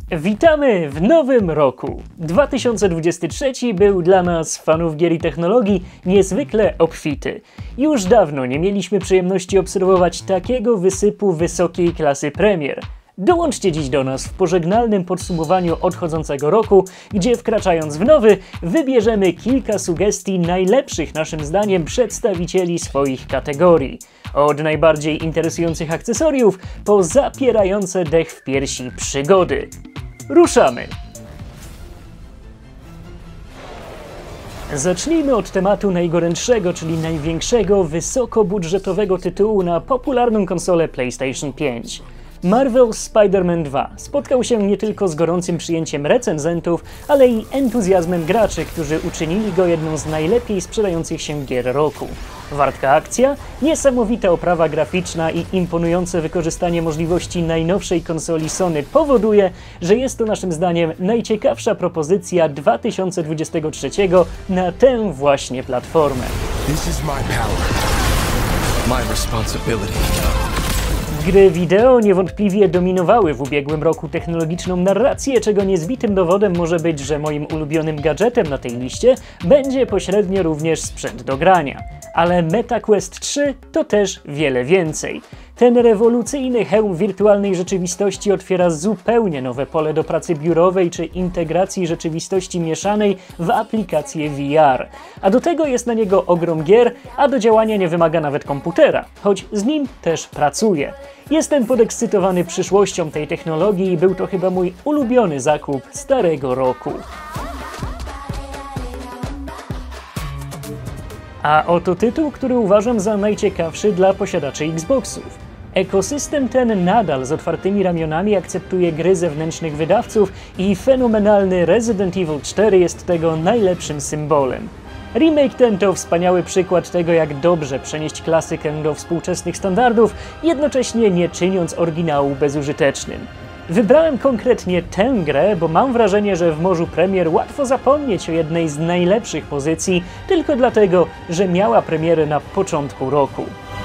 Witamy w nowym roku! 2023 był dla nas, fanów gier i technologii, niezwykle obfity. Już dawno nie mieliśmy przyjemności obserwować takiego wysypu wysokiej klasy premier. Dołączcie dziś do nas w pożegnalnym podsumowaniu odchodzącego roku, gdzie wkraczając w nowy, wybierzemy kilka sugestii najlepszych naszym zdaniem przedstawicieli swoich kategorii. Od najbardziej interesujących akcesoriów po zapierające dech w piersi przygody. Ruszamy! Zacznijmy od tematu najgorętszego, czyli największego, wysokobudżetowego tytułu na popularną konsolę PlayStation 5. Marvel's Spider-Man 2 spotkał się nie tylko z gorącym przyjęciem recenzentów, ale i entuzjazmem graczy, którzy uczynili go jedną z najlepiej sprzedających się gier roku. Wartka akcja, niesamowita oprawa graficzna i imponujące wykorzystanie możliwości najnowszej konsoli Sony powoduje, że jest to naszym zdaniem najciekawsza propozycja 2023 na tę właśnie platformę. This is my power. My responsibility. Gry wideo niewątpliwie dominowały w ubiegłym roku technologiczną narrację, czego niezbitym dowodem może być, że moim ulubionym gadżetem na tej liście będzie pośrednio również sprzęt do grania. Ale MetaQuest 3 to też wiele więcej. Ten rewolucyjny hełm wirtualnej rzeczywistości otwiera zupełnie nowe pole do pracy biurowej czy integracji rzeczywistości mieszanej w aplikację VR. A do tego jest na niego ogrom gier, a do działania nie wymaga nawet komputera, choć z nim też pracuję. Jestem podekscytowany przyszłością tej technologii i był to chyba mój ulubiony zakup starego roku. A oto tytuł, który uważam za najciekawszy dla posiadaczy Xboxów. Ekosystem ten nadal z otwartymi ramionami akceptuje gry zewnętrznych wydawców i fenomenalny Resident Evil 4 jest tego najlepszym symbolem. Remake ten to wspaniały przykład tego, jak dobrze przenieść klasykę do współczesnych standardów, jednocześnie nie czyniąc oryginału bezużytecznym. Wybrałem konkretnie tę grę, bo mam wrażenie, że w morzu premier łatwo zapomnieć o jednej z najlepszych pozycji, tylko dlatego, że miała premierę na początku roku.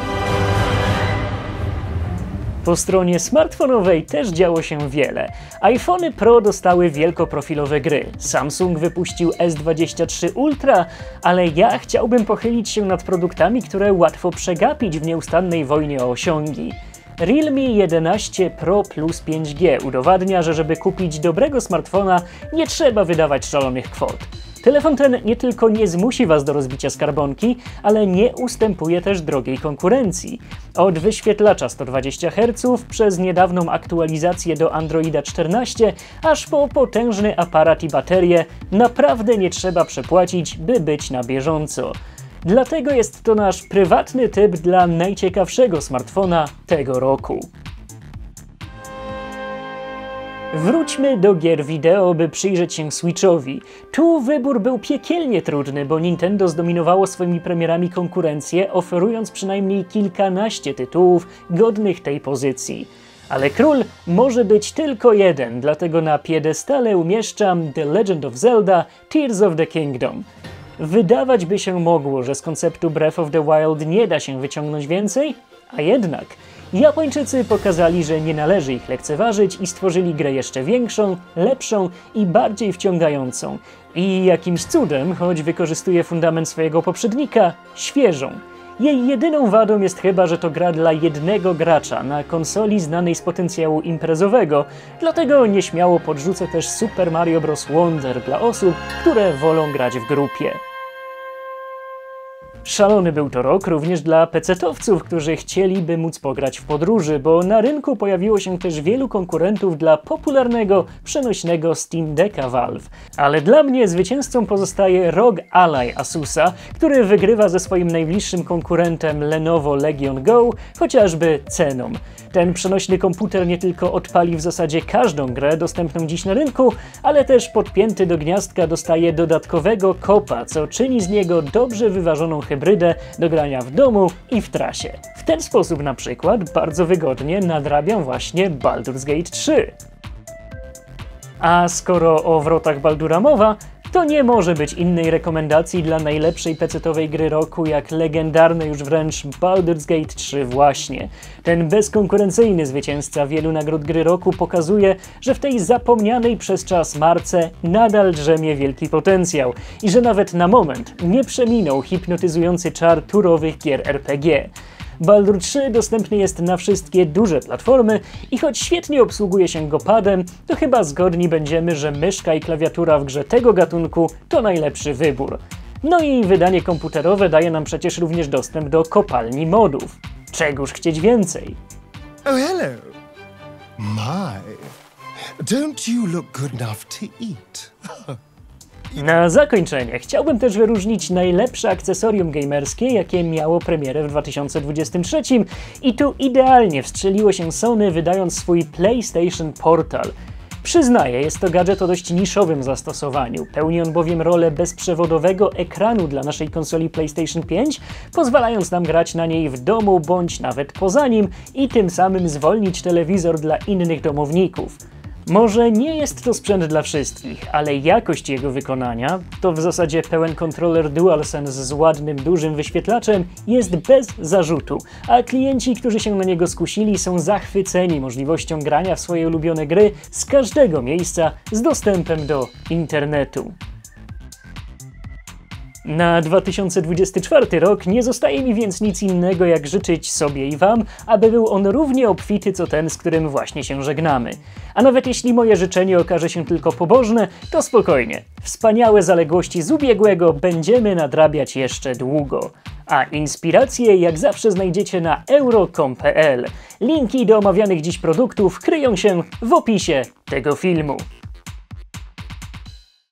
Po stronie smartfonowej też działo się wiele. iPhony Pro dostały wielkoprofilowe gry, Samsung wypuścił S23 Ultra, ale ja chciałbym pochylić się nad produktami, które łatwo przegapić w nieustannej wojnie o osiągi. Realme 11 Pro Plus 5G udowadnia, że żeby kupić dobrego smartfona, nie trzeba wydawać szalonych kwot. Telefon ten nie tylko nie zmusi Was do rozbicia skarbonki, ale nie ustępuje też drogiej konkurencji. Od wyświetlacza 120 Hz przez niedawną aktualizację do Androida 14, aż po potężny aparat i baterię, naprawdę nie trzeba przepłacić, by być na bieżąco. Dlatego jest to nasz prywatny typ dla najciekawszego smartfona tego roku. Wróćmy do gier wideo, by przyjrzeć się Switchowi. Tu wybór był piekielnie trudny, bo Nintendo zdominowało swoimi premierami konkurencję, oferując przynajmniej kilkanaście tytułów godnych tej pozycji. Ale król może być tylko jeden, dlatego na piedestale umieszczam The Legend of Zelda Tears of the Kingdom. Wydawać by się mogło, że z konceptu Breath of the Wild nie da się wyciągnąć więcej, a jednak Japończycy pokazali, że nie należy ich lekceważyć i stworzyli grę jeszcze większą, lepszą i bardziej wciągającą. I jakimś cudem, choć wykorzystuje fundament swojego poprzednika, świeżą. Jej jedyną wadą jest chyba, że to gra dla jednego gracza na konsoli znanej z potencjału imprezowego, dlatego nieśmiało podrzucę też Super Mario Bros. Wonder dla osób, które wolą grać w grupie. Szalony był to rok również dla pecetowców, którzy chcieliby móc pograć w podróży, bo na rynku pojawiło się też wielu konkurentów dla popularnego, przenośnego Steam Decka Valve. Ale dla mnie zwycięzcą pozostaje ROG Ally Asusa, który wygrywa ze swoim najbliższym konkurentem Lenovo Legion Go, chociażby ceną. Ten przenośny komputer nie tylko odpali w zasadzie każdą grę dostępną dziś na rynku, ale też podpięty do gniazdka dostaje dodatkowego kopa, co czyni z niego dobrze wyważoną hybrydę do grania w domu i w trasie. W ten sposób na przykład bardzo wygodnie nadrabiam właśnie Baldur's Gate 3. A skoro o wrotach Baldura mowa, to nie może być innej rekomendacji dla najlepszej PC-towej gry roku jak legendarne już wręcz Baldur's Gate 3 właśnie. Ten bezkonkurencyjny zwycięzca wielu nagród gry roku pokazuje, że w tej zapomnianej przez czas marce nadal drzemie wielki potencjał i że nawet na moment nie przeminął hipnotyzujący czar turowych gier RPG. Baldur 3 dostępny jest na wszystkie duże platformy i choć świetnie obsługuje się go padem, to chyba zgodni będziemy, że myszka i klawiatura w grze tego gatunku to najlepszy wybór. No i wydanie komputerowe daje nam przecież również dostęp do kopalni modów. Czegóż chcieć więcej? Oh, hello. My, don't you look good enough to eat? Na zakończenie chciałbym też wyróżnić najlepsze akcesorium gamerskie, jakie miało premierę w 2023 i tu idealnie wstrzeliło się Sony, wydając swój PlayStation Portal. Przyznaję, jest to gadżet o dość niszowym zastosowaniu. Pełni on bowiem rolę bezprzewodowego ekranu dla naszej konsoli PlayStation 5, pozwalając nam grać na niej w domu bądź nawet poza nim i tym samym zwolnić telewizor dla innych domowników. Może nie jest to sprzęt dla wszystkich, ale jakość jego wykonania, to w zasadzie pełen kontroler DualSense z ładnym, dużym wyświetlaczem, jest bez zarzutu, a klienci, którzy się na niego skusili, są zachwyceni możliwością grania w swoje ulubione gry z każdego miejsca z dostępem do internetu. Na 2024 rok nie zostaje mi więc nic innego jak życzyć sobie i wam, aby był on równie obfity co ten, z którym właśnie się żegnamy. A nawet jeśli moje życzenie okaże się tylko pobożne, to spokojnie. Wspaniałe zaległości z ubiegłego będziemy nadrabiać jeszcze długo. A inspiracje jak zawsze znajdziecie na euro.com.pl. Linki do omawianych dziś produktów kryją się w opisie tego filmu.